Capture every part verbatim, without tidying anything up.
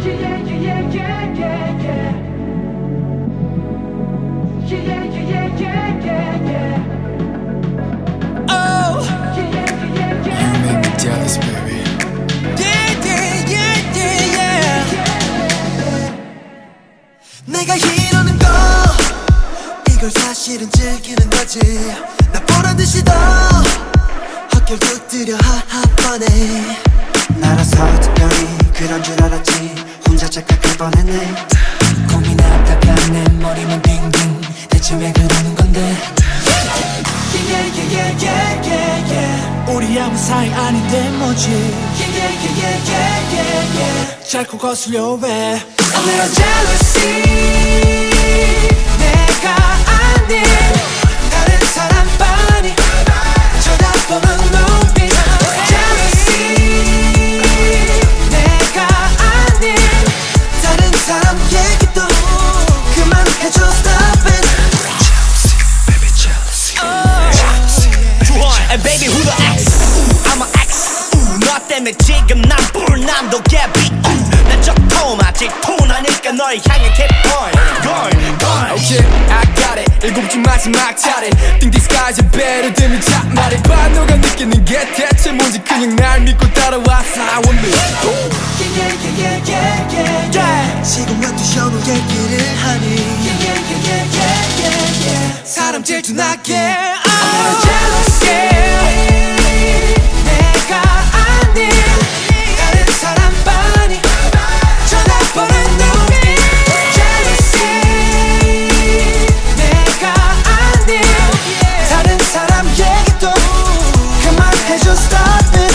내가 이러는 거 이걸 사실은 즐기는 거지. 나 보란 듯이 더 헛결 두드려 하하 뻔해. 나라서 특별히 그런 줄 알았지. 혼자 착각할 뻔했네. 고민하다가 내 머리만 빙빙. 대체 왜 그러는 건데. Yeah, yeah, yeah, yeah, yeah, yeah. 우리 아무 사이 아닌데 뭐지. Yeah, yeah, yeah, yeah, yeah, yeah, yeah. 자꾸 거슬려 왜. A little jealousy. 내가 아닌 다른 사람 빤히 쳐다보는 눈빛. Jealousy. 내가 아닌 다른 사람 얘기도 그만해줘. Stop it. Jealousy, baby, jealousy. Oh. Jealousy. 좋아, and baby who the X? I'm a X. 너 때문에 지금 난 불난도 개비. 난 적통 아직 통하니까 널 향해 keep going, going, going. Okay, I got it. 일곱 주 마지막 차례. Think this guy's a better than me. 자 말해봐 너가 느끼는 게 대체 뭔지. 그냥 날 믿고 따라와 fly with me. Yeah, yeah, yeah, yeah, yeah, yeah. 지금 왜 또 현우 얘기를 하니. Yeah, yeah, yeah, yeah, yeah, yeah, yeah. 사람 질투나게. Oh, jealousy. 내가 아닌 다른 사람 빤히 쳐다보는 눈빛. Jealousy. 내가 아닌 다른 사람 얘기도 그만해줘. Stop it.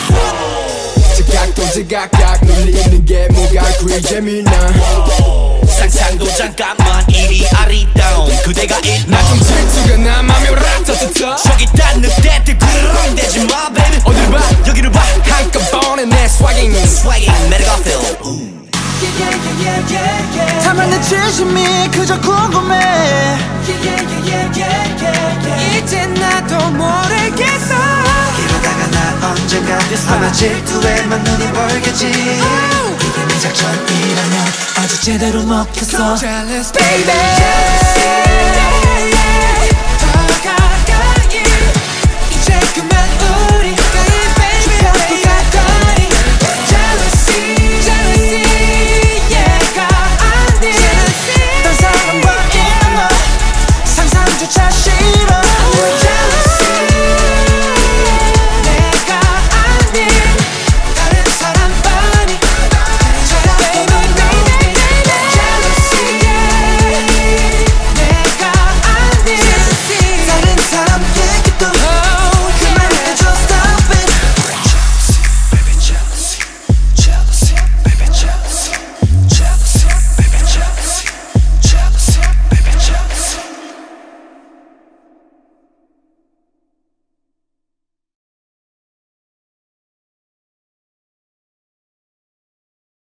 지각도 지각각 놀리는 게 뭐가 그리 재미나. 상상도 잠깐만 이리 아리따운 그대가 일. 나 좀 질투가 나 맘에 라타타타. 저기 딴 늑대들 부르릉 대지 마 baby. 어딜 봐 여기를 봐. 한꺼번에 내 swagging Swagging 매력가 feel. Yeah, yeah, yeah, yeah, yeah. 다만 내 진심이 그저 궁금해. Yeah, yeah, yeah, yeah, yeah, yeah. 이제 나도 모르겠어. 이러다가 나 언젠가 아마 질투에만 눈이 멀겠지. 이게 내 작전이라면 아직 제대로 먹혔어. Jealous baby.